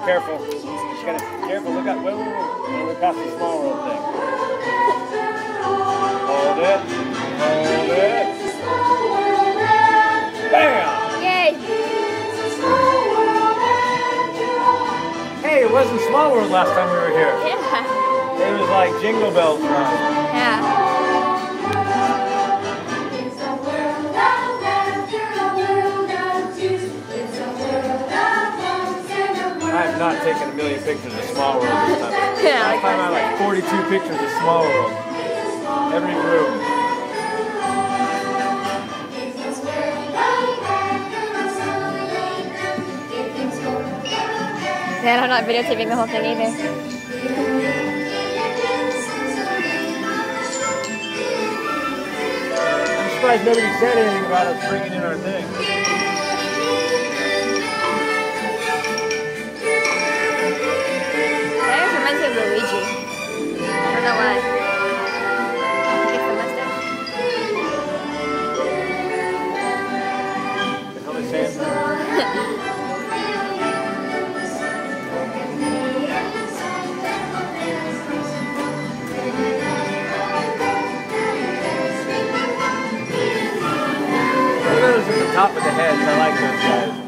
careful. You gotta be careful. Look out. Whoa. Look past the small world thing. Hold it. Hold it. Bam! Yay! Hey, it wasn't Small World last time we were here. Yeah. It was like Jingle Bells run. Yeah. I have not taken a million pictures of Small World this time. Yeah, Last time I had like 42 pictures of Small World. Every room. Man, I'm not videotaping the whole thing either. I'm surprised nobody said anything about us bringing in our thing. That reminds me of Luigi. I don't know why. It's the mustache. The hell is Sam? Look at those at the top of the heads. I like those guys.